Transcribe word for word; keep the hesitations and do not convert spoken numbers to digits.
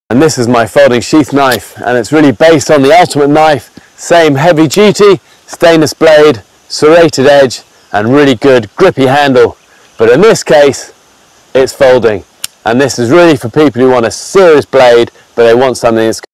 And this is my folding sheath knife, and it's really based on the Ultimate Knife. Same heavy duty, stainless blade, serrated edge, and really good grippy handle. But in this case, it's folding. And this is really for people who want a serious blade, but they want something that's